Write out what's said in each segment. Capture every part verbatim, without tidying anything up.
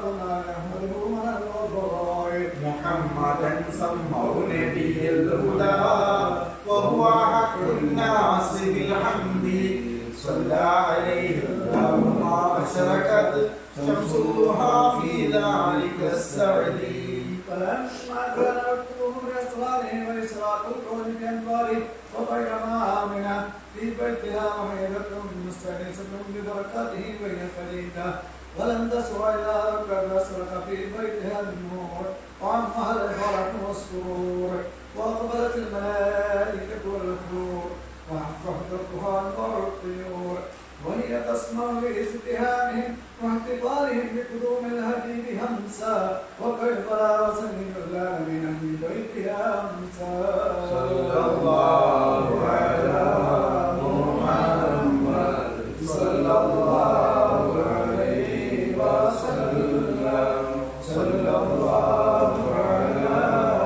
محمدا سموا نبي الهدى وهو حق الناس بالحمد صلى عليه الله ما أشركت شمسها في ذلك السعد. فلما كان وقته لإصراره وإشراق الكون بأنواره وبينما آمنة في بيتها وهيبة مستأنسة ببركاته وهي فريدة ولم تسر إلى قد أسرق في بيتها النور وعمها الفرح والسرور وأقبلت الملائكة والحور وحفظتها أنوار الطيور وهي تسمع باستهامهم واحتفالهم بقدوم الهدي بهمسا وكيف لا رسل العالمين في بيتها همسا. صلى الله على محمد صلى الله عليه وسلم. صلى الله على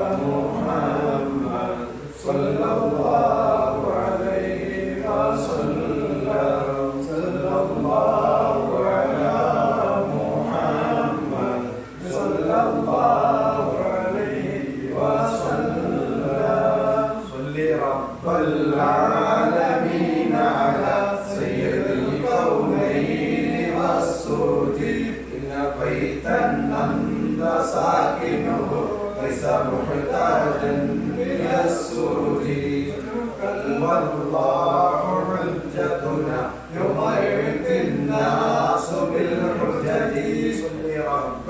محمد صلى الله عليه وسلم. صلى الله على محمد صلى الله عليه وسلم. صل رب العالمين على سيد الكونين والسود إن بيتا أنت ساكنه ليس محتاجا إلى السرود. والله حجتنا يوم يأتي الناس بالحجج. صل رب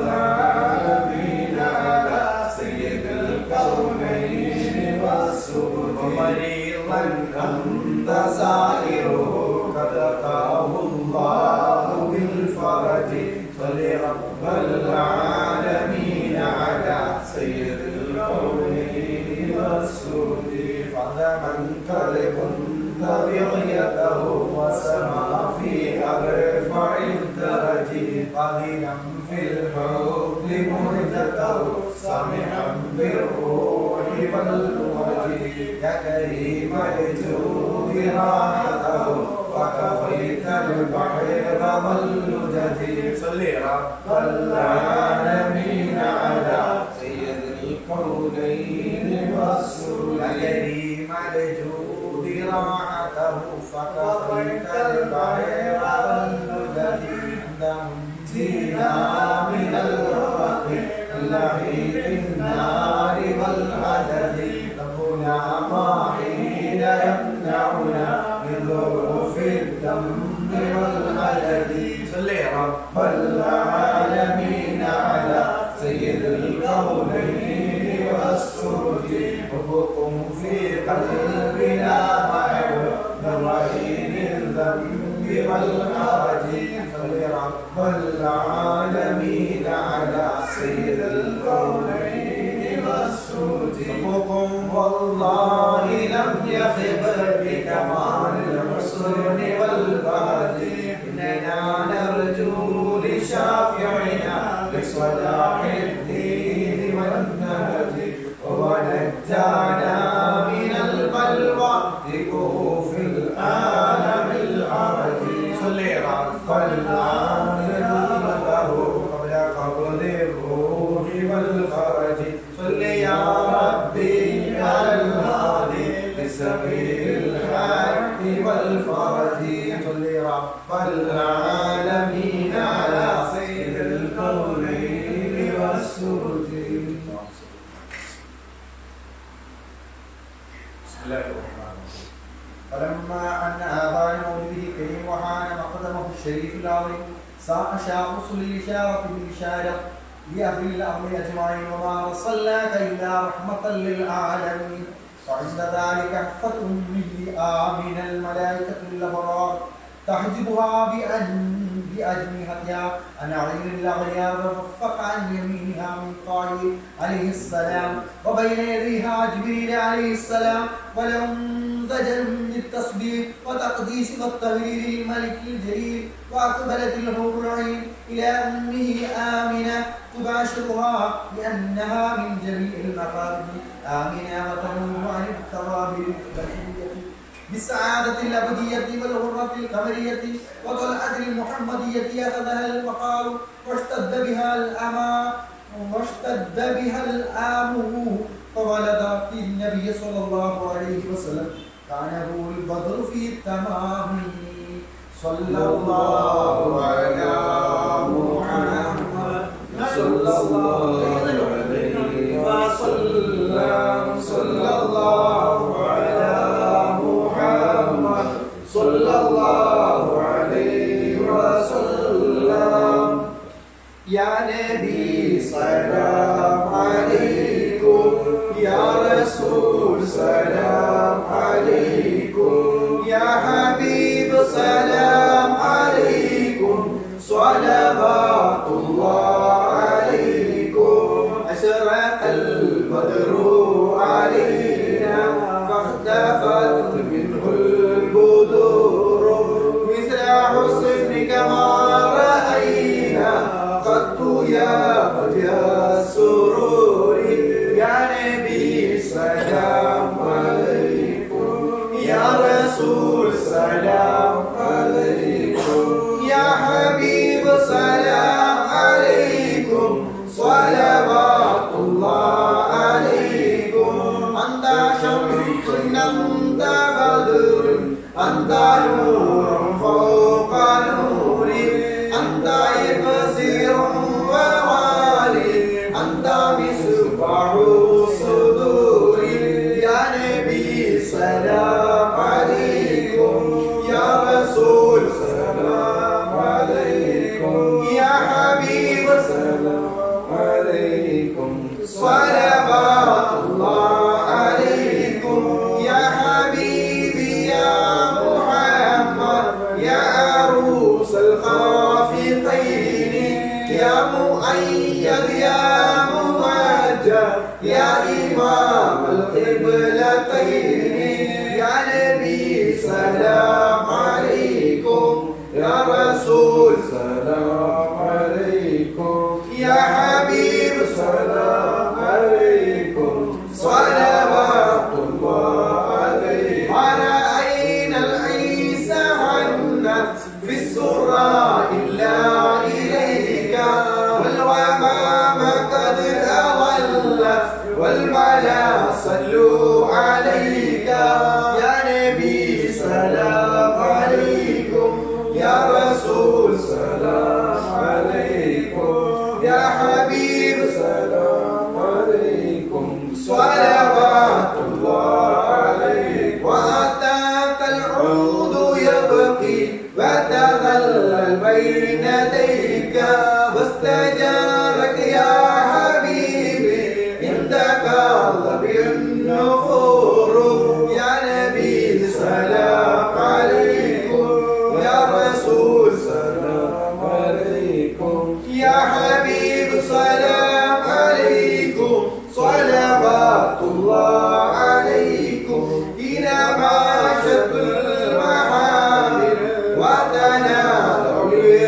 العالمين على سيد الكونين والسود ومريضا أنت زائره قد أتاه الله بالفرج. صل رب العالمين على سيد الكونين والسود. فمن قد كنت بغيته وسما في أرفع الدرج قليلا في الحب مهجته سمحا بالروح والوجه يا كريم الجود راحته فكفيت البحر واللجج. صل رب العالمين على سيد الكونين والسود يا كريم الجود راحته فكفيت البحر واللجج. نجينا من الغرق اللهيب النار والهدد ربنا ما حين يمنعنا من ظروف الدم والهدد. صل رب العالمين على سيد الكونين والسود حبكم في قلبنا محو من رهين الذنب والحرج. صل رب العالمين على سيد الكونين والسود حبكم والله لم يخب بكمال الحسن والبهج. إننا نرجو لشافعنا بصلاح الدين والنهج ونجانا من البلوى لكهوف العالم العرج. صل رب العالمين له قبل قبض الروح والفرج. صل يا ربي على الهادي لسبيل الحق والفرج. صل رب العالمين على سيد الكونين والسود. بسم الله الرحمن الرحيم. فلما أن آذان مولده الكريم وحان مقدمه الشريف العظيم ساق شاق رسل الإشارة بالإشارة لأهل الأرض أجمعين وما أرسلناك إلا رحمة للعالمين. وعند ذلك حفت أمه آمن الملائكة الأبرار تحجبها بأن بأجنحتها عن عين الأغيار وفق عن يمينها من قائل عليه السلام وبين يديها جبريل عليه السلام ولأنزجا للتصبير وتقديس والتغيير للملك الجليل. وأقبلت الحور العين إلى أمه آمنة تباشرها لأنها من جميع المخارج آمنة وتنوم عن التراب البشرية بالسعادة الأبدية والغرة القمرية وطلعة المحمدية أخذها المقال واشتد بها الأمى واشتد بها الآم فولد في النبي صلى الله عليه وسلم كان هو البدر في التمام صلى الله على محمد صلى الله عليه وسلم صلى الله على محمد صلى الله عليه وسلم يا نبي سلام عليكم يا رسول سلام عليكم يا حبيب سلام عليكم صلوات الله عليكم أشرق البدر علينا فاختفت منه البدور مثل حسنك ما رأينا قط يا وجه السرور يا نبي سلام عليكم يا رسول سلام عليكم يا حبيب سلام عليكم صلوات الله عليكم أنت شمس أنت بدر أنت نور فوق نور أنت إبصير ووالي أنت مصباح الصدور يا نبي سلام عليكم يا رسول سلام عليكم يا حبيب سلام عليكم صلوات الله عليكم يا حبيبي يا محمد يا عروس الخافقين يا مؤيد يا موجه يا إمام القبلتين يا نبي سلام عليكم يا رسول سلام عليكم يا حبيب سلام عليكم صلوات الله عليكم ورأينا العيسى عنت في السراء إلا إليك والغمام قد أظلت والملا صلوا عليك يا نبي سلام عليكم يا رسول سلام عليكم يا حبيب سلام عليكم صلوات الله عليكم وأتاك العود يبكي وتظلل بين يديك واستجارك يا حبيبي عندك ظبي النفور يا نبي سلام عليكم يا رسول سلام عليكم يا حبيب سلام عليكم صلوات الله عليكم إلى ما شد المحامل وتنادوا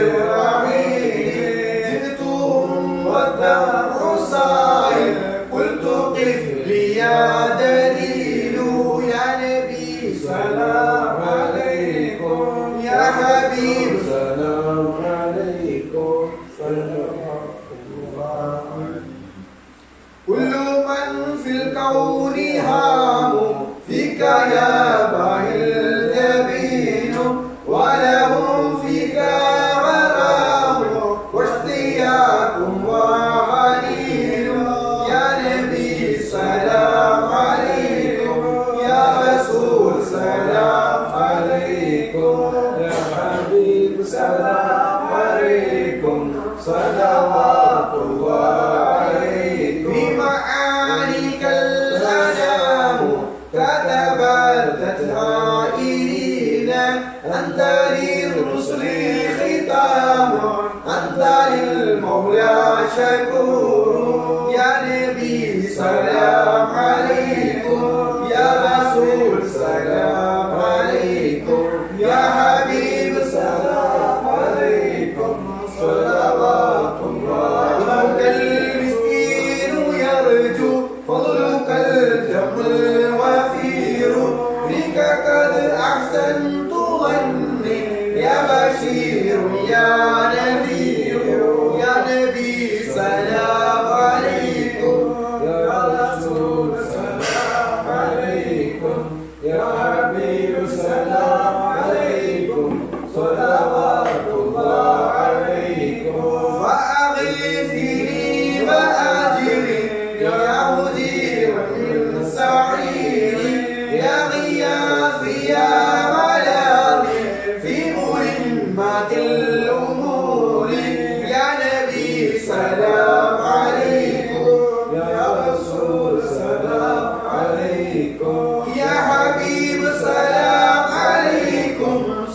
للرحيم جئتهم والدمع صائم قلت قف لي يا دليل يا نبي سلام عليكم يا حبيب سلام عليكم صلوات الله كل من في الكون هام فيك يا باهي الجبين ولهم فيك غرام واشتياق وحنين يا نبي سلام عليكم يا رسول سلام عليكم يا حبيب سلام عليكم صلوات الله عليكم في معانيك الأنام كتبت الهائلين أنت للرسل ختام أنت للمولى شكور يا نبي سلام عليكم يا رسول سلام عليكم يا حبيب سلام عليكم صلوات الله فضلك المسكين يرجو فضلك الجبر الوفير فيك قد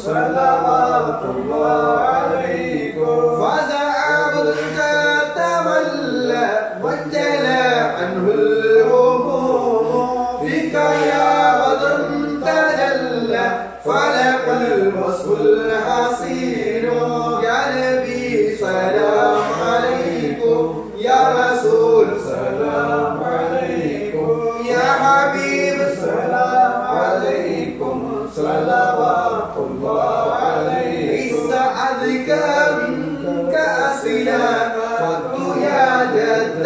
صلوات الله عليكم فزعبت تولى وانجلى عنه الهموم فيك يا بدر تجلى فلق الوصف الحصين يا نبي سلام عليكم يا رسول سلام عليكم يا حبيب سلام عليكم صلوات الله عليكم سأذك منك أسلا قد يا جد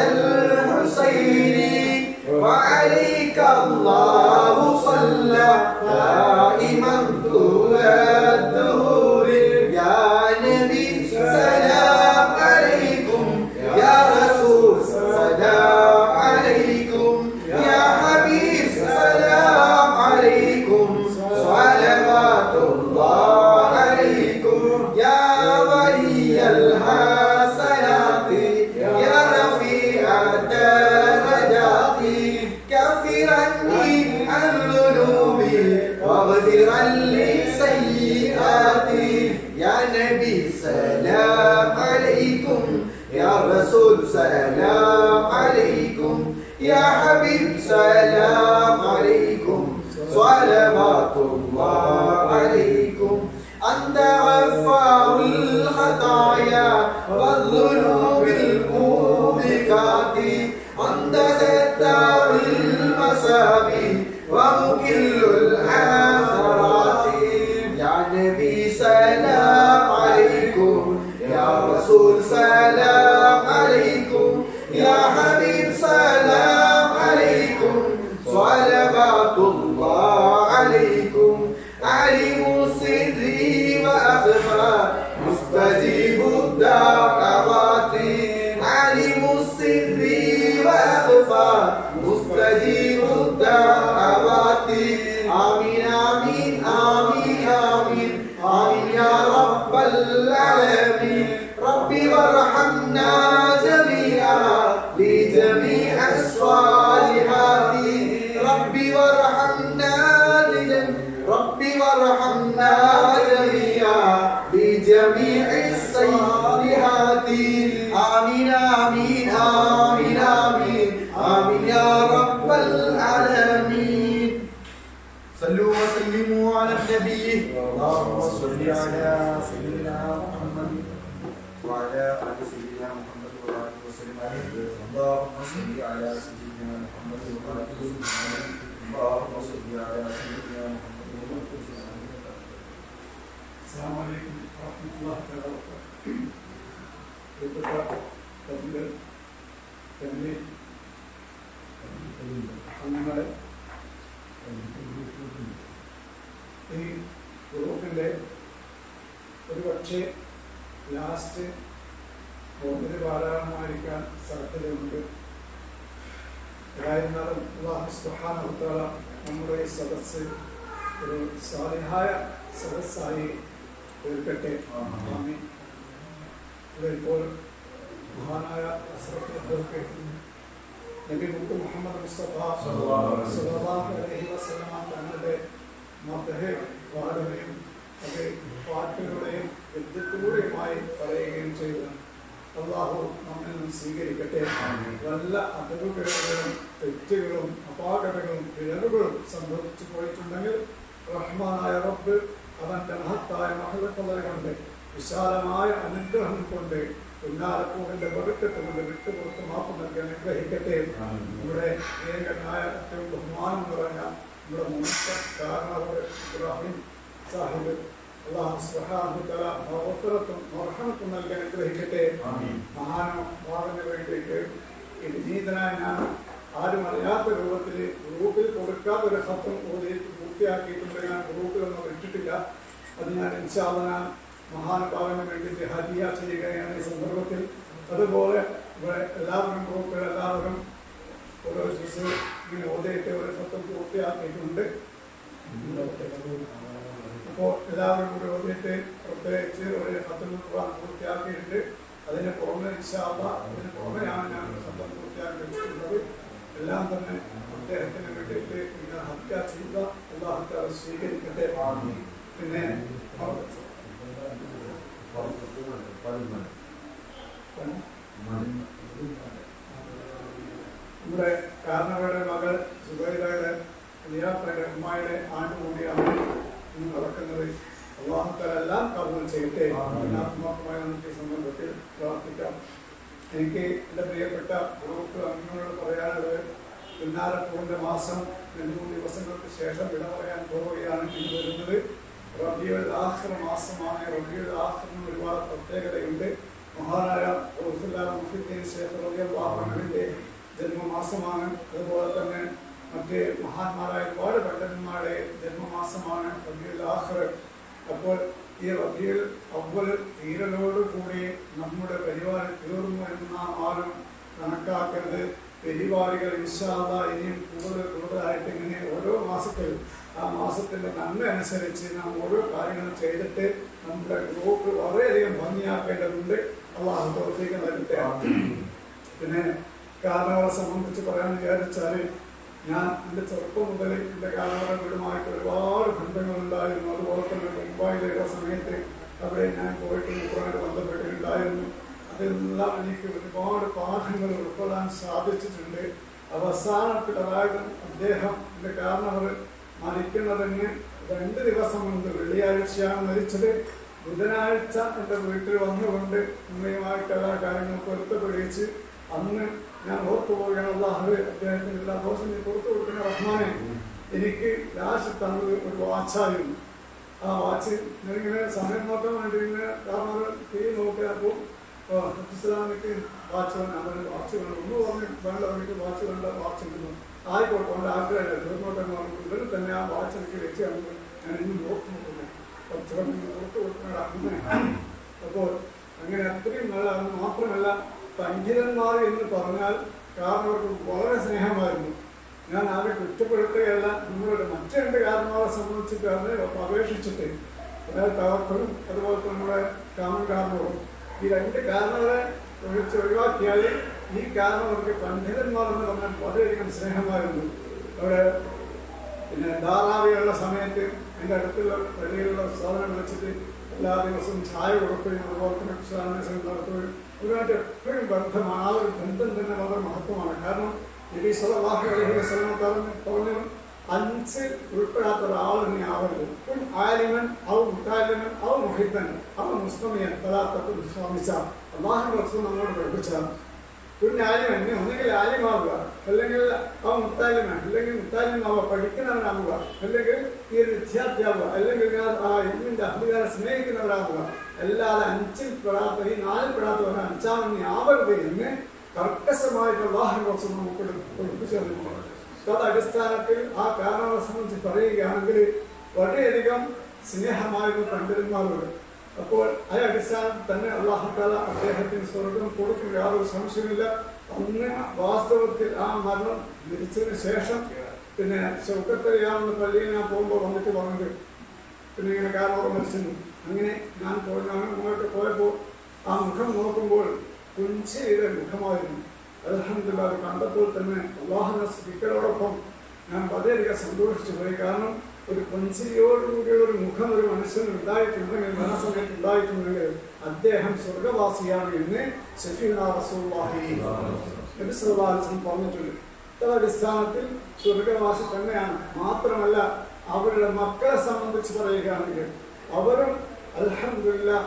الحسين وعليك الله صلى دائما طول الدهور يا نبي سلام عليكم يا رسول سلام عليكم يا حبيب سلام عليكم صلوات الله عليكم يا ولي الحسنات يا رفيع الدرجات كفرني عن ذنوبي واغفرا لي سيئاتي يا نبي سلام عليكم يا رسول سلام عليكم يا حبيب سلام عليكم صلوات الله عليكم أنت غفار الخطايا والذنوب الموبقات أنت ستار المساوي ومكل العثرات يا نبي سلام عليكم يا رسول سلام عليكم يا حبيب سلام عليكم صلوات الله عليكم علموا سري وأخفى مستجيب الدعوات علموا سري وأخفى مستجيب الدعوات آمين آمين آمين آمين آمين يا رب العالمين ربي وارحمنا جميعا لجميع الصالحات ربي وارحمنا ربي وارحمنا جميعا بجميع الصالحات آمين آمين آمين آمين آمين يا رب العالمين صلوا وسلموا على النبي اللهم صل على سيدنا محمد وعلى آل سيدنا محمد وآله وسلم اللهم صل على سيدنا محمد وآله وسلم اللهم صل على سيدنا محمد. السلام عليكم ورحمة الله وبركاته. تفضل تمليك അങ്ങളെ ഈ ഗ്രൂപ്പിൻ്റെ ഒരു പക്ഷേ ലാസ്റ്റ് ഒന്നിന് പാരായണമായിരിക്കാൻ സാധ്യതയുണ്ട്. ഏതായിരുന്നാലും അല്ലാഹു സുബ്ഹാനഹു വ തആല നമ്മുടെ ഈ സദസ്സ് ഒരു സാലിഹായ സദസ്സായി തീർക്കട്ടെ. ആമീൻ. ഇപ്പോൾ മഹാനായ അസ്റഫുൽ നബി മുഹമ്മദ് മുസ്തഫ സല്ലല്ലാഹു അലൈഹി വസല്ലം തങ്ങളുടെ മദ്ഹ് പാടുകയും അത് പാട്ടുകളുടെയും വിദ്യത്തിലൂടെയുമായി പറയുകയും ചെയ്തു. അല്ലാഹു നമ്മിൽ നിന്നും സ്വീകരിക്കട്ടെ. വല്ല അതവുകളും തെറ്റുകളും അപാകതകളും പിഴവുകളും സംഭവിച്ചു പോയിട്ടുണ്ടെങ്കിൽ റഹ്മാനായ റബ്ബ് അവന്റെ മഹത്തായ മഹത്വത കൊണ്ട് വിശാലമായ അനുഗ്രഹം കൊണ്ട് പിന്നാലക്കൂടിന്റെ ബർക്കത്ത് കൊണ്ട് വിട്ടുപുറത്ത് മാപ്പ് നൽകി അനുഗ്രഹിക്കട്ടെ. നമ്മുടെ ഏകനായ ഏറ്റവും ബഹുമാനം നിറഞ്ഞ നമ്മുടെ മുൻപ് കാരണവർ ഇബ്രാഹിം സാഹിബ് അല്ലാഹു സുബ്ഹാനഹു വ തആല മഗ്ഫിറത്തും മർഹമത്തും നൽകി അനുഗ്രഹിക്കട്ടെ. മഹാനുഭാവന് വേണ്ടിയിട്ട് ഈ വിനീതനായ ഞാൻ ആരും അറിയാത്ത രൂപത്തിൽ ഗ്രൂപ്പിൽ കൊടുക്കാത്ത ഒരു സത്യം ഓതി പൂർത്തിയാക്കിയിട്ടുണ്ട്. ഞാൻ ഗ്രൂപ്പിലൊന്നും ഇട്ടിട്ടില്ല. അത് ഞാൻ ഇൻഷാ അല്ലാഹ് ഞാൻ മഹാനുഭാവന് വേണ്ടിയിട്ട് ഹദിയ ചെയ്യുകയാണ് ഈ സന്ദർഭത്തിൽ. അതുപോലെ ഇവിടെ എല്ലാവരും ഗ്രൂപ്പിൽ എല്ലാവരും ഓരോ ജ്യൂസ് ഇങ്ങനെ ഓതിയിട്ട് ഒരു സത്യം പൂർത്തിയാക്കിയിട്ടുണ്ട്. അപ്പോൾ എല്ലാവരും കൂടി ഓതിയിട്ട് പ്രത്യേകിച്ച് ഒരു സത്യം പൂർത്തിയാക്കിയിട്ടുണ്ട്. അതിന് പുറമെ ഇൻഷാ അല്ലാഹ് അതിന് പുറമെയാണ് ഞാൻ സത്യം പൂർത്തിയാക്കി വെച്ചിട്ടുള്ളത്. എല്ലാം തന്നെ അദ്ദേഹത്തിന് വേണ്ടിയിട്ട് ഇങ്ങനെ ഹദിയ ചെയ്ത അല്ലാഹു തആല സ്വീകരിക്കട്ടെ. പിന്നെ എല്ലാം കബൂൽ ചെയ്യട്ടെ. ആത്മാർത്ഥമായി നമുക്ക് ഈ സന്ദർഭത്തിൽ പ്രാർത്ഥിക്കാം. എനിക്ക് എൻ്റെ പ്രിയപ്പെട്ട ഗ്രൂപ്പ് അംഗങ്ങളോട് പറയാനുള്ളത്, പിന്നാരപ്പൂവിൻ്റെ മാസം രണ്ട് മൂന്ന് ദിവസങ്ങൾക്ക് ശേഷം വിട പറയാൻ പോവുകയാണ് ഇന്ന് വരുന്നത്. റബീഉൽ ആഖിർ മാസമാണ്. റബീഉൽ ആഖിറിന് ഒരുപാട് പ്രത്യേകതയുണ്ട്. മഹാനായ മുഹ്യിദ്ദീൻ ശൈഖ് റളിയല്ലാഹു അൻഹുവിന്റെ ജന്മമാസമാണ്. അതുപോലെ തന്നെ മറ്റ് മഹാന്മാരായ ഒരുപാട് പണ്ഡിതന്മാരുടെ ജന്മമാസമാണ് റബീഉൽ ആഖിർ. അപ്പോൾ ഈ റബീഉൽ അവ്വൽ തീരലോടുകൂടി നമ്മുടെ പരിപാടി തീർന്നു എന്ന് നാം ആരും കണക്കാക്കരുത്. പരിപാടികൾ ഇൻഷാ അല്ലാഹ് ഇനിയും കൂടുതൽ കൂടുതലായിട്ട് ഇങ്ങനെ ഓരോ മാസത്തിലും ആ മാസത്തിന്റെ നന്മ അനുസരിച്ച് നാം ഓരോ കാര്യങ്ങളും ചെയ്തിട്ട് നമ്മുടെ ഗ്രൂപ്പ് വളരെയധികം ഭംഗിയാക്കേണ്ടതുണ്ട്. അള്ളാഹു തൗഫീഖ് നൽകട്ടെ. പിന്നെ കാരണവരെ സംബന്ധിച്ച് പറയാൻ വിചാരിച്ചാൽ, ഞാൻ എൻ്റെ ചെറുപ്പം മുതൽ എൻ്റെ കാരണവരങ്ങളുമായിട്ട് ഒരുപാട് ബന്ധങ്ങളുണ്ടായിരുന്നു. അതുപോലെ തന്നെ മുംബൈയിലുള്ള സമയത്ത് അവിടെ ഞാൻ പോയിട്ട് മുമ്പുമായിട്ട് ബന്ധപ്പെട്ടിട്ടുണ്ടായിരുന്നു. അതെല്ലാം എനിക്ക് ഒരുപാട് പാഠങ്ങൾ ഉൾക്കൊള്ളാൻ സാധിച്ചിട്ടുണ്ട്. അവസാനത്തിൽ അതായത് അദ്ദേഹം എൻ്റെ കാരണവർ മരിക്കുന്നതിന് രണ്ട് ദിവസം മുൻപ്, വെള്ളിയാഴ്ചയാണ് മരിച്ചത്. ബുധനാഴ്ച എൻ്റെ വീട്ടിൽ വന്നുകൊണ്ട് ഉമ്മയുമായിട്ട് എല്ലാ കാര്യങ്ങളും പൊരുത്തപ്പെടിച്ച് അന്ന് ഞാൻ ഓർത്തു പോവുകയാണ്, അല്ലാഹുവേ അദ്ദേഹത്തിന് എല്ലാ ദിവസവും നീ പുറത്തു കൊടുക്കുന്ന റഹ്മാനെ, എനിക്ക് ലാസ്റ്റ് തന്നത് ഒരു വാച്ചായിരുന്നു. ആ വാച്ച് ഞാനിങ്ങനെ സമയം നോക്കാൻ വേണ്ടി ഇങ്ങനെ കാരണം തീ നോക്കിയപ്പോൾ ഇസ്ലാമിക്ക് വാച്ച് വേണം, അവന് വാച്ച് വേണം ഒന്ന് പറഞ്ഞ് വേണ്ട, അവർക്ക് വാച്ച് വേണ്ട, വാച്ച് ഉണ്ടെന്നു ആയിക്കോട്ടെ. അവൻ്റെ ആഗ്രഹമില്ല തീർന്നോട്ടെ ഇവന് തന്നെ ആ വാച്ച് എനിക്ക് വെച്ച് തന്നത് ഞാൻ ഇന്ന് നോക്കി നോക്കുന്നു. കുറച്ചുകൂടെ പുറത്തു കൊടുക്കുന്ന അങ്ങനെ. അപ്പോൾ അങ്ങനെ അത്രയും നല്ല. അത് മാത്രമല്ല, പണ്ഡിതന്മാർ എന്ന് പറഞ്ഞാൽ കാരണം അവർക്ക് വളരെ സ്നേഹമായിരുന്നു. ഞാൻ ആരെ കുറ്റപ്പെടുത്തുകയല്ല. നമ്മളുടെ മറ്റു രണ്ട് കാരണവരെ സംബന്ധിച്ചിട്ട് അതിനെ അപേക്ഷിച്ചിട്ട്, അതായത് തവക്കലും അതുപോലെ നമ്മുടെ കാമൻ കാരണവും, ഈ രണ്ട് കാരണവരെ ഒഴിച്ച് ഒഴിവാക്കിയാൽ ഈ കാരണവർക്ക് പണ്ഡിതന്മാർ എന്ന് പറഞ്ഞാൽ വളരെയധികം സ്നേഹമായിരുന്നു. അവിടെ പിന്നെ ധാരാവിയുള്ള സമയത്ത് എൻ്റെ അടുത്തുള്ള പള്ളിയിലുള്ള സാധനം വിളിച്ചിട്ട് എല്ലാ ദിവസവും ചായ കൊടുക്കുകയും അതുപോലെ തന്നെ കുശലാന്വേഷണം നടത്തുകയും ഒരുപാട് എപ്പോഴും ബന്ധമാണ്. ആ ഒരു ബന്ധം തന്നെ വളരെ മഹത്വമാണ്. കാരണം നബി സല്ലല്ലാഹു അലൈഹി വസല്ലം പറഞ്ഞു, അഞ്ച് ഉൾപ്പെടാത്ത ഒരാൾ നീ ആവരുത്. ആലിമൻ ഔ മുതാലിമൻ ഔ മുഹിബ്ബൻ ഔ മുസ്തമിയൻ ഫലാത്തഖുൽ സ്വാമിച്ച. അല്ലാഹു റസൂൽ നമ്മോട് പഠിപ്പിച്ചതാണ്. പിന്നെ ആലിമൻ, നീ ഒന്നുകിൽ ആലിമാവുക, അല്ലെങ്കിൽ ആ മുത്താലിമൻ, അല്ലെങ്കിൽ മുത്താലിമാവുക, പഠിക്കുന്നവനാവുക, അല്ലെങ്കിൽ ഈ ഒരു വിദ്യാർത്ഥിയാവുക, അല്ലെങ്കിൽ ആ ഇൽമിന്റെ അധികാരം സ്നേഹിക്കുന്നവരാവുക. അല്ലാതെ അഞ്ചിൽ പെടാത്ത, ഈ നാലിൽ പെടാത്തവരെ അഞ്ചാമൻ നീ ആവരുത് എന്ന് കർക്കശമായിട്ട് അല്ലാഹു റസൂൽ നമുക്ക് പഠിപ്പിച്ചു തന്നിട്ടുണ്ട്. അത് അടിസ്ഥാനത്തിൽ ആ കാരണങ്ങളെ സംബന്ധിച്ച് പറയുകയാണെങ്കിൽ വളരെയധികം സ്നേഹമായിരുന്നു പണ്ഡിതന്മാരോട്. അപ്പോൾ ആ അടിസ്ഥാനത്തിൽ തന്നെ അല്ലാഹു തആല അദ്ദേഹത്തിന് സ്വർഗം കൊടുക്കും, യാതൊരു സംശയമില്ല. അന്ന് വാസ്തവത്തിൽ ആ മരണം മരിച്ചതിന് ശേഷം പിന്നെ ശൗക്കത്തറിയാവുന്ന പള്ളിയിൽ ഞാൻ പോകുമ്പോൾ വന്നിട്ട് പറഞ്ഞത്, പിന്നെ ഇങ്ങനെ കാരണവർ മരിച്ചിരുന്നു. അങ്ങനെ ഞാൻ പോയി ഞാൻ മുന്നോട്ട് പോയപ്പോൾ ആ മുഖം നോക്കുമ്പോൾ പുഞ്ചിരിയുടെ മുഖമായിരുന്നു. അൽഹംദുലില്ലാഹ് അത് കണ്ടപ്പോൾ തന്നെ അല്ലാഹുവിന്റെ സ്തുതികളോടൊപ്പം ഞാൻ വളരെയധികം സന്തോഷിച്ചു പോയി. കാരണം ഒരു പുഞ്ചിരിയോടുകൂടിയുള്ള ഒരു മുഖം ഒരു മനുഷ്യന് ഉണ്ടായിട്ടുണ്ടെങ്കിൽ, മരണസമയത്ത് ഉണ്ടായിട്ടുണ്ടെങ്കിൽ അദ്ദേഹം സ്വർഗവാസിയാണ് എന്ന് ശഫീഉനാ റസൂലുള്ളാഹി നബി സല്ലല്ലാഹു അലൈഹി വസല്ലം പറഞ്ഞിട്ടുണ്ട്. അടിസ്ഥാനത്തിൽ സ്വർഗവാസി തന്നെയാണ്. മാത്രമല്ല അവരുടെ മക്കളെ സംബന്ധിച്ച് പറയുകയാണെങ്കിൽ അവരും അൽഹംദുലില്ലാഹ്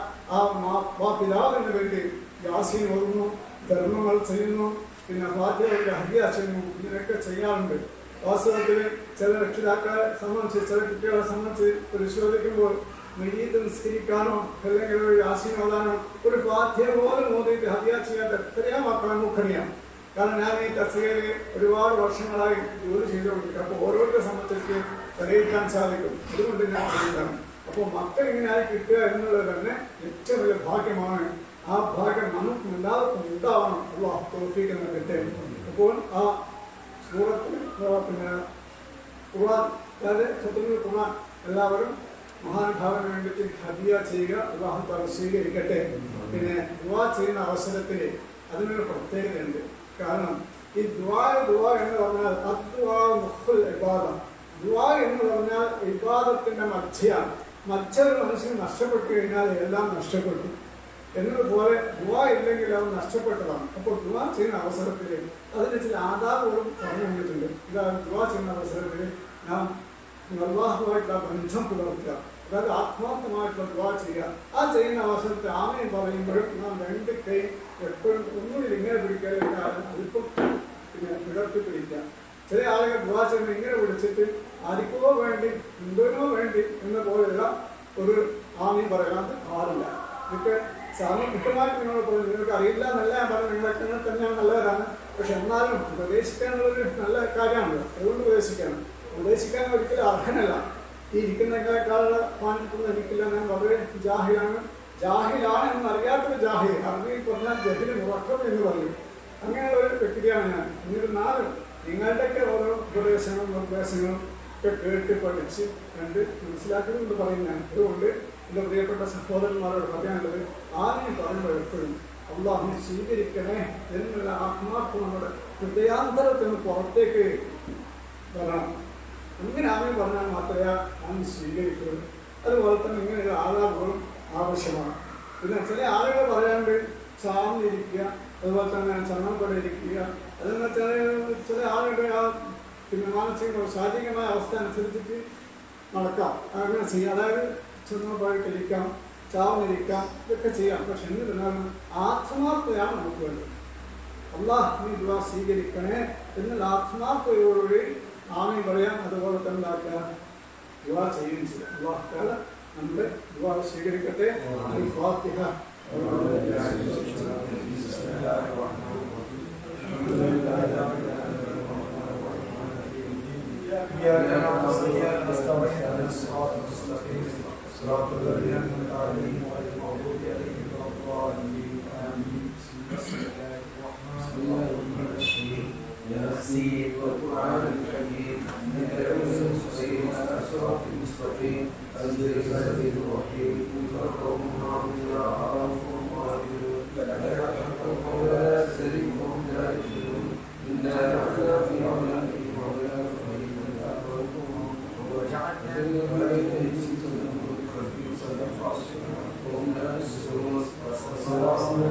ആ പിതാവിന് വേണ്ടി യാസീൻ ഓതുന്നു, ധർമ്മങ്ങൾ ചെയ്യുന്നു, പിന്നെ ഫാത്തിഹയുടെ ഹദിയ ചെയ്യുന്നു. ഇതിനൊക്കെ ചെയ്യാറുണ്ട്. വാസ്തവത്തിൽ ചില രക്ഷിതാക്കളെ സംബന്ധിച്ച്, ചില കുട്ടികളെ സംബന്ധിച്ച് പരിശോധിക്കുമ്പോൾ മയ്യിത്ത് നിസ്കരിക്കാനോ അല്ലെങ്കിൽ ഒരു യാസീൻ ഓതാനോ ഒരു ഫാത്തിഹ പോലും ഓതിയിട്ട് ഹദിയ ചെയ്യാത്ത എത്രയോ മക്കളെ നമുക്കറിയാം. കാരണം ഞാൻ ഈ തസ്തികയിൽ ഒരുപാട് വർഷങ്ങളായി ജോലി ചെയ്തുകൊണ്ടിരിക്കും. അപ്പോൾ ഓരോരുത്തരെ സംബന്ധിച്ച് തെളിയിക്കാൻ സാധിക്കും. അതുകൊണ്ട് ഞാൻ പറയുന്നതാണ്. അപ്പോൾ മക്കൾ ഇങ്ങനെയായി കിട്ടുക എന്നുള്ളത് തന്നെ ഏറ്റവും വലിയ ഭാഗ്യമാണ്. ആ ഭാഗ്യം നമുക്ക് എല്ലാവർക്കും ഉണ്ടാവണം. അല്ലാഹു തൗഫീഖ് നൽകട്ടെ. അപ്പോൾ ആ സൂറത്തിൽ പിന്നെ ഖുർആൻ, അതായത് സൂറത്തുൽ ഖുർആൻ എല്ലാവരും മഹാനുഭാവന് വേണ്ടിയിട്ട് ഹദിയ ചെയ്യുക. അല്ലാഹു തആല സ്വീകരിക്കട്ടെ. പിന്നെ ദുആ ചെയ്യുന്ന അവസരത്തിൽ അതിനൊരു പ്രത്യേകതയുണ്ട്. കാരണം ഈ ദുആ ദുആ എന്ന് പറഞ്ഞാൽ അദ്ദുആ മുഖ്ഫുൽ ഇബാദ. ദുആ എന്ന് പറഞ്ഞാൽ ഇബാദത്തിന്റെ മധ്യയാണ്. മറ്റൊരു മനുഷ്യന് നഷ്ടപ്പെട്ടു കഴിഞ്ഞാൽ എല്ലാം നഷ്ടപ്പെട്ടു എന്നതുപോലെ ദുആ ഇല്ലെങ്കിൽ അത് നഷ്ടപ്പെട്ടതാണ്. അപ്പോൾ ദുആ ചെയ്യുന്ന അവസരത്തിൽ അതിന് ചില ആദാബുകളും പറഞ്ഞു തന്നിട്ടുണ്ട്. ഇതാണ് ദുആ ചെയ്യുന്ന അവസരത്തിൽ നാം അല്ലാഹുവായിട്ട് ആ ബന്ധം പുലർത്തുക. അതായത് ആത്മാർത്ഥമായിട്ടുള്ള ദുആ ചെയ്യുക. ആ ചെയ്യുന്ന അവസരത്തിൽ ആമീൻ പറയുമ്പോഴും നാം രണ്ട് കൈ എപ്പോഴും ഒന്നുകൂടി ഇങ്ങനെ പിടിക്കാതിരിക്കുക, അല്പം പിന്നെ വിടർത്തി പിടിക്കുക. ചില ആളുകൾ ദുആ ചെയ്യുമ്പോൾ ഇങ്ങനെ പിടിച്ചിട്ട് ആർക്കോ വേണ്ടി എന്തിനോ വേണ്ടി എന്ന പോലെയുള്ള ഒരു ആമീൻ പറയാൻ പാടില്ല. ഇതൊക്കെ സാറിന് കുറ്റമായിട്ട് നിങ്ങൾ പറഞ്ഞു, നിങ്ങൾക്ക് അറിയില്ല എന്നല്ല ഞാൻ പറഞ്ഞു, നിങ്ങളൊക്കെ നിങ്ങൾ തന്നെയാണ് നല്ലവരാണ്. പക്ഷെ എന്നാലും ഉപദേശിക്കാനുള്ളൊരു നല്ല കാര്യമാണല്ലോ, അതുകൊണ്ട് ഉപദേശിക്കാണ്. ഉപദേശിക്കാൻ ഒരിക്കലും അർഹനല്ല. ഈ ഇരിക്കുന്നതിനേക്കാളുള്ള പാനിക്കുന്ന എനിക്കില്ല, ഞാൻ വളരെ ജാഹിലാണ്. ജാഹിലാണ് എന്നറിയാത്തൊരു ജാഹിൽ, അറബിയിൽ പറഞ്ഞാൽ ജഹിൽ മുറക്കം എന്ന് പറയും. അങ്ങനെയുള്ള ഒരു വ്യക്തിയാണ് ഞാൻ. എന്നിരുന്നാലും നിങ്ങളുടെയൊക്കെ ഓരോ ഉപദേശങ്ങളും നിർദ്ദേശങ്ങളും ഒക്കെ കേട്ട് പഠിച്ച് കണ്ട് മനസ്സിലാക്കിയതുകൊണ്ട് പറയുന്നതാണ്. അതുകൊണ്ട് എൻ്റെ പ്രിയപ്പെട്ട സഹോദരന്മാരോട് പറയാനുള്ളത്, ആരെയും പറയുമ്പോൾ എപ്പോഴും അള്ളാഹു സ്വീകരിക്കണേ എന്നുള്ള ആത്മാർത്ഥം നമ്മുടെ ഹൃദയാന്തരത്തിൽ നിന്ന് പുറത്തേക്ക് വരണം. അങ്ങനെ ആമീൻ പറഞ്ഞാൽ മാത്രമേ ആമീൻ സ്വീകരിക്കുള്ളൂ. അതുപോലെ തന്നെ ഇങ്ങനെയുള്ള ആളാവുകളും ആവശ്യമാണ്. പിന്നെ ചില ആളുകൾ പറയാണ്ട് ചാർന്നിരിക്കുക, അതുപോലെ തന്നെ ചങ്ങനപ്പെടെ ഇരിക്കുക, അതെന്ന് ചില ചില ആളുകളുടെ ആ പിന്നെ മാനസിക ശാരീരികമായ അവസ്ഥ അനുസരിച്ചിട്ട് നടക്കാം, അങ്ങനെ ചെയ്യാം. അതായത് ചങ്ങനപ്പായിട്ട് ഇരിക്കാം, ചാർന്നിരിക്കാം, ഇതൊക്കെ ചെയ്യാം. പക്ഷെ എന്നിരുന്നാലും ആത്മാർത്ഥതയാണ് നമുക്ക് വേണ്ടത്. അള്ളാഹ് നീ ദുആ സ്വീകരിക്കണേ എന്നുള്ള ആത്മാർത്ഥതയോടുകൂടി ആമീൻ പറയാം. അതുപോലെ തന്നെ ഉണ്ടാക്കുക, ദുആ ചെയ്യുകയും ചെയ്യാം. അള്ളാഹു തആല നമ്മുടെ ദുആ സ്വീകരിക്കട്ടെ. ഫാത്തിഹ. ياسين والقرآن الحكيم إنك لمستقيم على صراط مستقيم أنزل العزيز الرحيم فقهم يا لك الحق ولا سليم وهم لا يجدون إنا نحن في عونهم ولا نفهم وجعلنا عليهم سترا وخفيفا وهم لا يسرون وصلى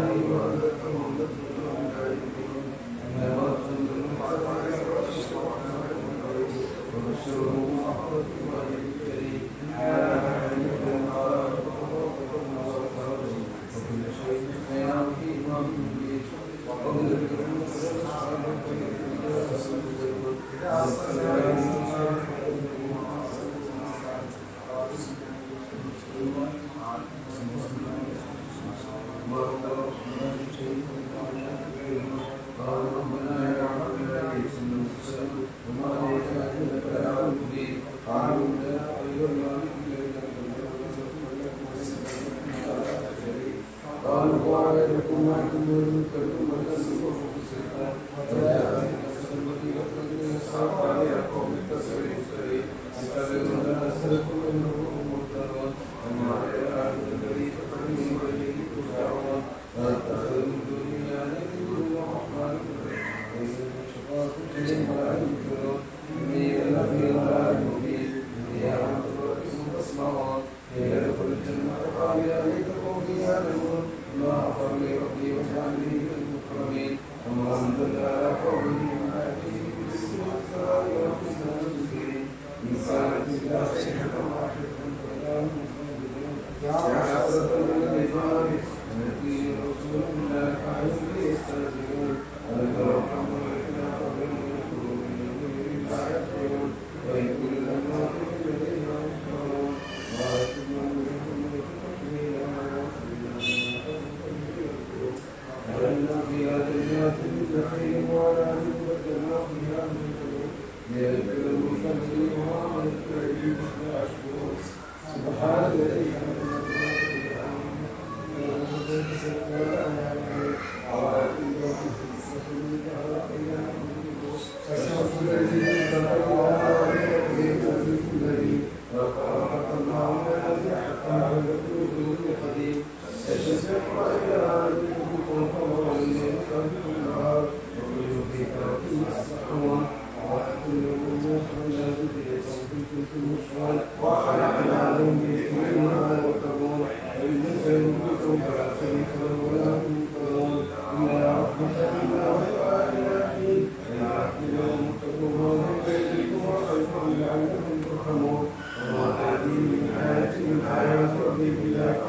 Thank you.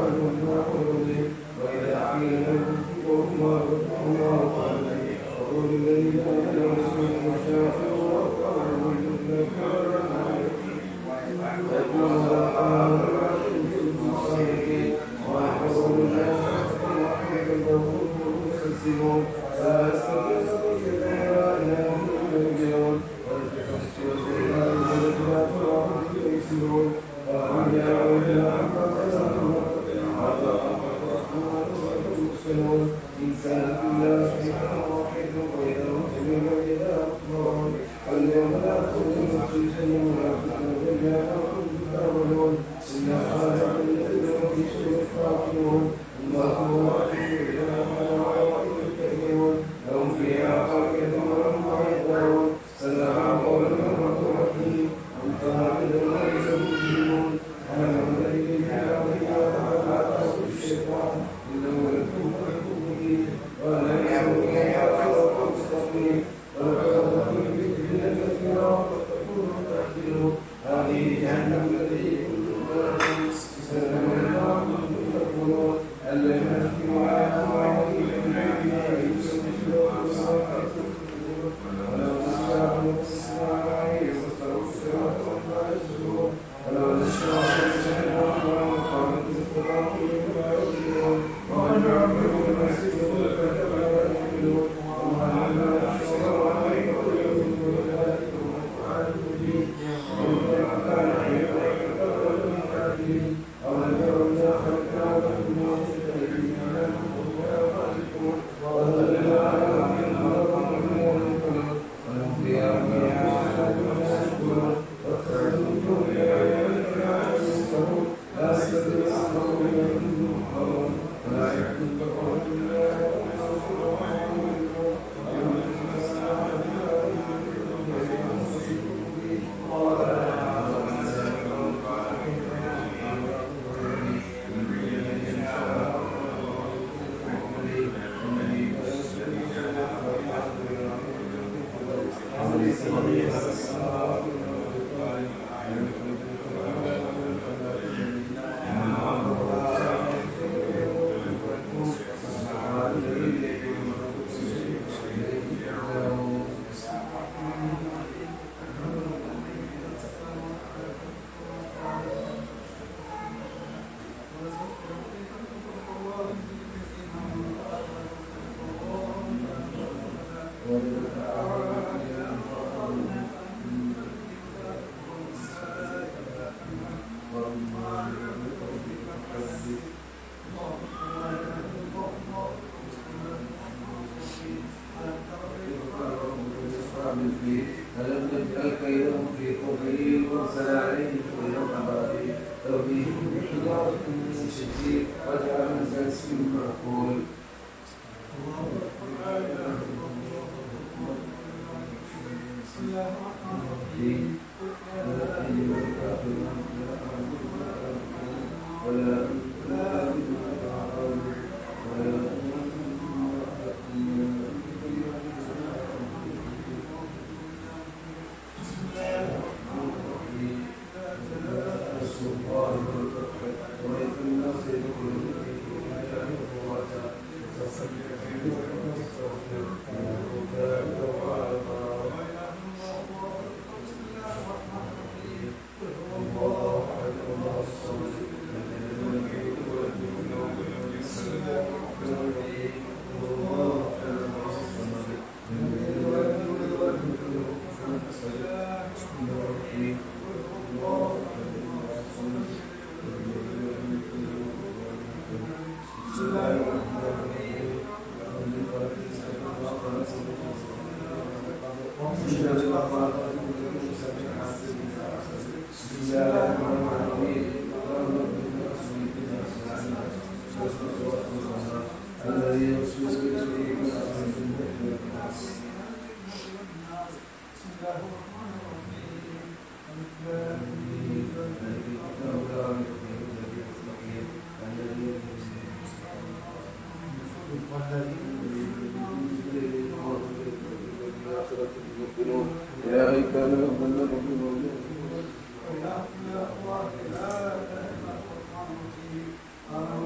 Amen.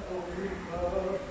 التوفيق ما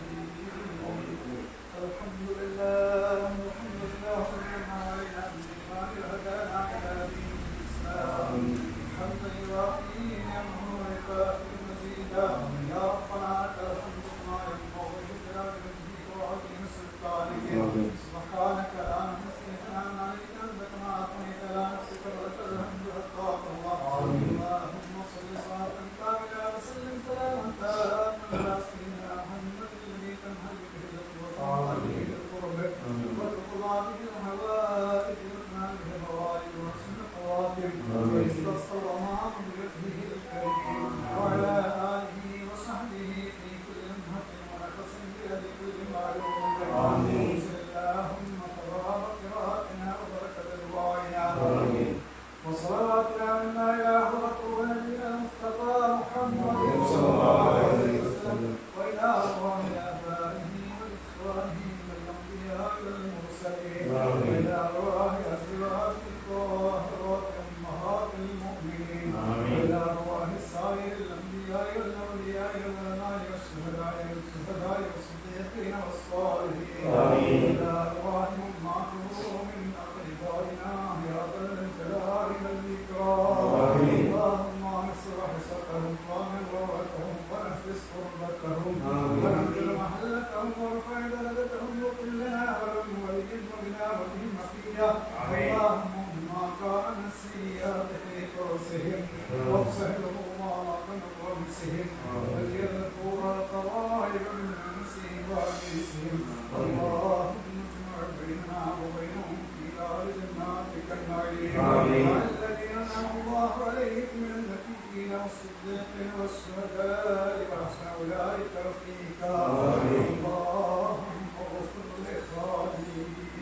فيه. الحمد لله الحمد لله سبحانه علينا بالإيمان وهدانا إلى دين الإسلام حمدا يوافي نعمه ويكافئ مزيدا يا ربنا لك الحمد كما ينبغي لجلال وجهك وعظيم سلطانك سبحانك لا نحصي ثناء عليك أنت كما أثنيت على نفسك ولك الحمد حتى الله. اللهم صل صلاة كاملة وسلم سلاما تاما على سيدنا محمد الذي تنهل به الأقوى به القرب وتقضى به الحوائج وتنال به الغوائب وحسن الخواتم ويستسقى الغمام بوجهه الكريم وعلى آله وصحبه في كل لمحة ونفس بيد كل معلوم. بسم اللهم تبارك قراءتنا وبركة رواينا وصلاتنا منا إلى حضرة نبينا المصطفى محمد صلى الله عليه وسلم وإلى أرواح آبائه وإخوانه من الأنبياء والمرسلين وإلى أرواح أزواج الطاهرات أمهات المؤمنين وإلى أرواح سائر الأنبياء والأولياء والعلماء والشهداء والشهداء والصديقين والصالحين وإلى أرواح أمهاتهم من أقربائنا يا ذا الجلال والإكرام. اللهم انصر حسبهم وامن روعتهم ونفس قربتهم وننزل محلتهم وارفع درجتهم وكن لنا ولهم ولي وبنا وبهم حفيا. اللهم ما كان من السيئات في كرسهم وافسح لهم ما كان برمسهم وليذكر القرائب من انسهم وانيسهم. اللهم اجمع بيننا وبينهم في دار جناتك النعيم مع الذين انعم الله عليهم من النبيين والصديقين والشهداء وحسن اولئك رفيقا. اللهم اغفر لاخواني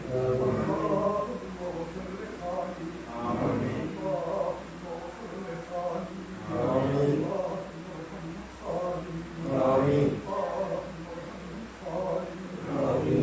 اللهم اغفر لاخواني اللهم اغفر لاخواني اللهم ارحم اخواني اللهم ارحم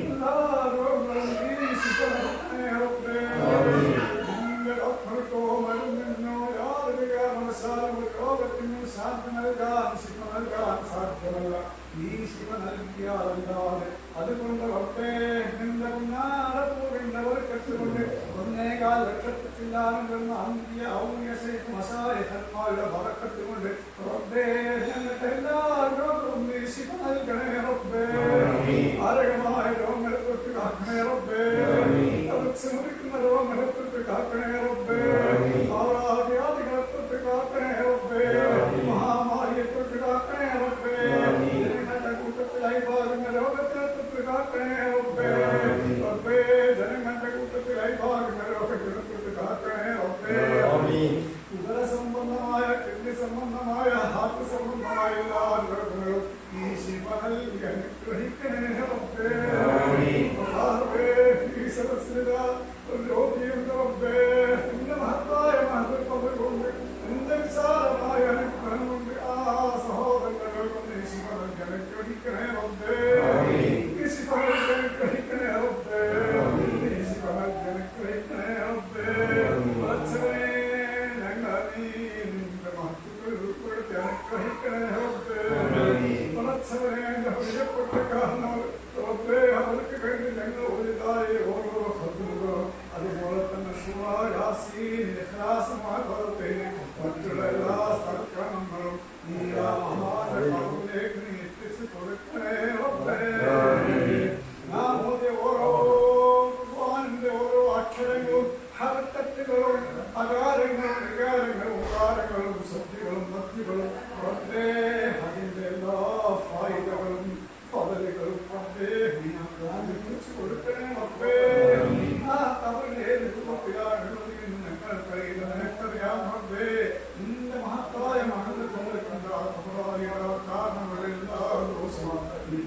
Amen. രോഗത്തിന് ശാന്തി നൽകാൻ ശിവ നൽകാൻ സാധ്യമല്ല. നീ ശിവ നൽകിയാലല്ലാതെ. അതുകൊണ്ട് റബ്ബേ നിന്റെ മുന്നാടപ്പൂവിന്റെ വർക്കത്തുകൊണ്ട് ഒന്നേകാൽ ലക്ഷത്തില്ലാതെ വരുന്ന അന്ത്യ ഔന്യ മസായന്മാരുടെ വറക്കത്തുകൊണ്ട് റബ്ബേ ഞങ്ങളുടെ എല്ലാ രോഗവും നീ ശിവ നൽകണേ റബ്ബേ. ആരോഗ്യമായ രോഗങ്ങളെ തൊട്ട് കാക്കണേ റബ്ബേ. മുറിക്കുന്ന രോഗങ്ങളെ തൊട്ട് കാക്കണേ റബ്ബേ. ആരാധ്യാദികളെ തൊട്ട് കാക്കണേ റബ്ബേ. മഹാമാരിയെ തൊട്ട് കാക്കണേ റബ്ബേ. ജനങ്ങളുടെ കൂട്ടത്തിൽ അയഭാഗുന്ന രോഗത്തെ തൊട്ട് കാക്കണേ റബ്ബേ. റബ്ബേ ജനങ്ങളുടെ കൂട്ടത്തിൽ അയഭാഗുന്ന രോഗത്തെ തൊട്ട് കാക്കണേ റബ്ബേ. ഉദര സംബന്ധമായ കിഡ്നി സംബന്ധമായ ഹാർട്ട് സംബന്ധമായ എല്ലാ രോഗങ്ങളും ഈ ശിവ നൽകി അനുഗ്രഹിക്കണേ റബ്ബേ. ഈ സദസ്സില രോഗിയുണ്ട് റബ്ബേ. നിന്റെ മഹത്തായ മഹത്വം കൊണ്ട് നിന്റെ വിശാലമായ അനുഗ്രഹം കൊണ്ട് ആ സഹോദരങ്ങളെ നീ ശിവ നൽകി അനുഗ്രഹിക്കണേ റബ്ബേ. നീ ശിവ നൽകി അനുഗ്രഹിക്കണേ റബ്ബേ. നീ ശിവ നൽകി അനുഗ്രഹിക്കണേ റബ്ബേ. നിന്റെ മഹത്വത്തിൽ ഉൾപ്പെടുത്തി അനുഗ്രഹിക്കണേ റബ്ബേ. പ്രിയപ്പെട്ട കാരണം റബ്ബേ അവർക്ക് വേണ്ടി ഞങ്ങൾ ഒരുതായി ഓരോ സദ്ഗുണങ്ങളും അതുപോലെ തന്നെ മറ്റുള്ള എല്ലാ സൽക്കരണങ്ങളും നീ ആ മഹാനേക്ക് നീ എത്തിച്ചു കൊടുക്കണേ റബ്ബേ. നാം ഓരോ ഭഗവാന്റെ ഓരോ അക്ഷരങ്ങളും ഹരക്കറ്റുകളും അകാരങ്ങളും വികാരങ്ങളും ഉകാരങ്ങളും ശക്തികളും ഭക്തികളും റബ്ബേ അതിന്റെ എല്ലാ ഫായിദകളും ഫലകളും റബ്ബേ നീ അനുഗ്രഹിച്ചു കൊടുക്കണേ റബ്ബേ. ആ കബറിൽ ഏത് രൂപത്തിലാണുള്ളത് എന്ന് ഞങ്ങൾക്കറിയില്ല, നിനക്കറിയാം റബ്ബേ. നിന്റെ മഹത്തായ മഹത്വങ്ങളെ കണ്ട കബറായ കാരണങ്ങളെല്ലാ ദിവസവും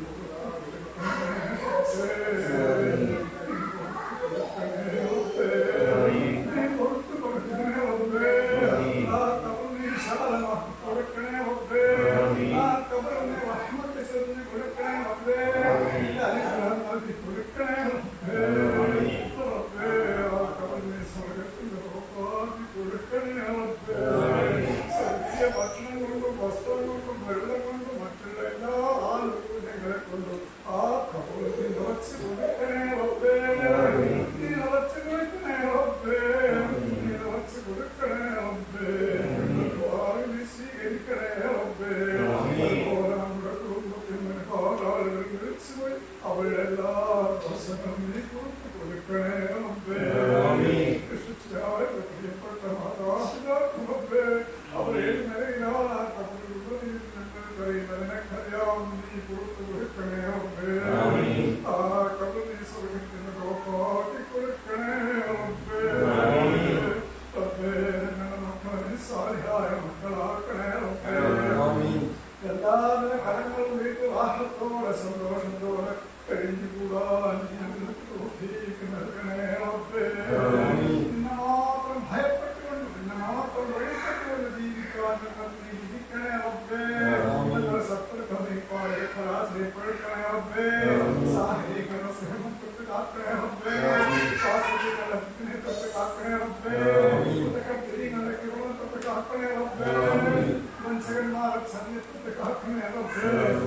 ഭക്ഷണം കൊണ്ടും വസ്ത്രം കൊണ്ടും വെള്ളം കൊണ്ടും മറ്റുള്ള എല്ലാ ആളുകളെ കൊണ്ടും ആ കബറിൽ നിറച്ച് കൊടുക്കണേ റബ്ബേ. നീ നിറച്ച് കൊടുക്കണേ റബ്ബേ. നീ നിറച്ച് കൊടുക്കണേ റബ്ബേ. നീ സ്വീകരിക്കണേ റബ്ബേ. അതുപോലെ നമ്മുടെ കുടുംബത്തിൽ ആളുകൾ വിളിച്ചുപോയി അവരെല്ലാ പ്രശ്നങ്ങളും നീ കൊടുത്തു കൊടുക്കണേ റബ്ബേ. പ്രിയപ്പെട്ട മാതാപിതാക്കൾ റബ്ബേ അവരെ നിലയിലാണ് ഞങ്ങൾക്കറിയാം നീ കൊടുത്തു കൊടുക്കണേ റബ്ബേ. ആ കബർ നീ സ്വർഗത്തിന് ഡോപ്പാക്കി കൊടുക്കണേ റബ്ബേ. റബ്ബേ ഞങ്ങളുടെ മക്കളെ സാലിഹായ മക്കളാക്കണേ റബ്ബേ. എല്ലാവിധ കരങ്ങളും വീട്ടിൽ ആഹത്തോടെ സന്തോഷത്തോടെ കഴിഞ്ഞുകൂടാൻ ഞങ്ങൾക്ക് തൗഫീഖ് നൽകണേ റബ്ബേ. നിന്നെ മാത്രം ഭയപ്പെട്ടുകൊണ്ട് നിന്നെ മാത്രം വഴിപ്പെട്ടുകൊണ്ട് ജീവിക്കാൻ ഞങ്ങൾക്ക് ഇരിക്കണേ റബ്ബേ. ഞങ്ങൾ ശത്രുക്കളെ പരാജയപ്പെടുത്തണേ റബ്ബേ. സാഹചര്യങ്ങളെ സഹനപ്പെട്ട് കാക്കണേ റബ്ബേ. സാഹചര്യങ്ങളെ തൊട്ട് കാക്കണേ റബ്ബേ. തിരികളെ തൊട്ട് കാക്കണേ റബ്ബേ. മനുഷ്യന്മാരെ സന്നിധത്തെ കാക്കണേ റബ്ബേ.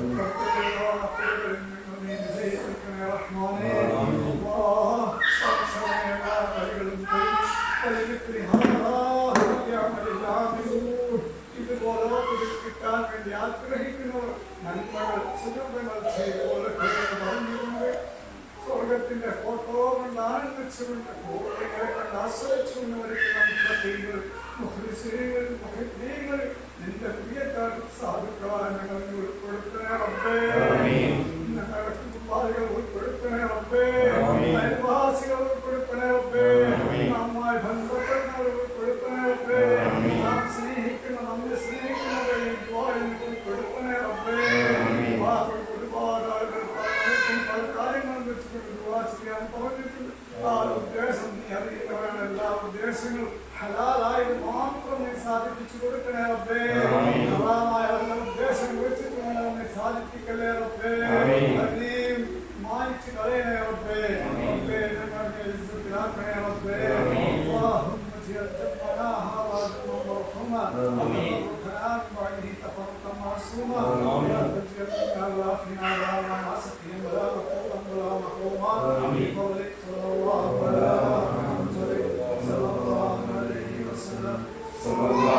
നീ വിജയിപ്പിക്കണേ റഹ്മാനേ. ഇതുപോലെ കിട്ടാൻ വേണ്ടി ആഗ്രഹിക്കുന്നവർ നന്മകൾ സുഗന്ധങ്ങൾ ചെയ്തുപോലെ പറഞ്ഞുകൊണ്ട് സ്വർഗത്തിന്റെ ഫോട്ടോ കൊണ്ട് ആനന്ദിച്ചുകൊണ്ട് കോട്ടകളെ കണ്ട് ആശ്രയിച്ചുകൊണ്ടവർക്ക് നമ്മുടെ കൈകൾ മുഖ്ലിസീങ്ങൾ മുഖ്ലീങ്ങൾ നിന്റെ പ്രിയക്കാർ സാധുക്കളായ ഞങ്ങൾ ഉൾപ്പെടുത്തണേ റബ്ബേ. ഞങ്ങളുടെ കുടുംബാദികൾ ഉൾപ്പെടുത്തണേ റബ്ബേ. അയൽവാസികൾ ഉൾപ്പെടുത്തണേ റബ്ബേ. നന്നായി ബന്ധപ്പെട്ടവർ ഉൾപ്പെടുത്തണേ റബ്ബേ. നാം സ്നേഹിക്കുന്ന നമ്മെ സ്നേഹിക്കുന്നവരെ ഉൾപ്പെടുത്തണേ റബ്ബേ. ഒരുപാട് ആളുകൾ പല കാര്യങ്ങളും വെച്ചുകൊണ്ട് ദുആ ചെയ്യാൻ പറഞ്ഞിട്ടുണ്ട്. ആ ഉദ്ദേശം നീ അറിയുന്നവരാണ്. എല്ലാ ഉദ്ദേശങ്ങളും ഹലാലായത് മാത്രം നീ സാധിപ്പിച്ചു കൊടുക്കണേ റബ്ബേ. ഹറാമായ എല്ലാ ഉദ്ദേശങ്ങൾ വെച്ചിട്ടുള്ള നീ സാധിപ്പിക്കലേ റബ്ബേ. നീ മാനിച്ചു കളയണേ റബ്ബേ. റബ്ബേ ഞങ്ങളുടെ ഇസ്സത്തിലാക്കണേ റബ്ബേ. اللهم اجعل جمعنا هذا جمعا مرحوما اللهم معصوما ولا تجعل فينا ولا فينا ولا مع سقيم ولا مقبولا ولا محروما بفضلك صلى الله على محمد صلى الله عليه وسلم.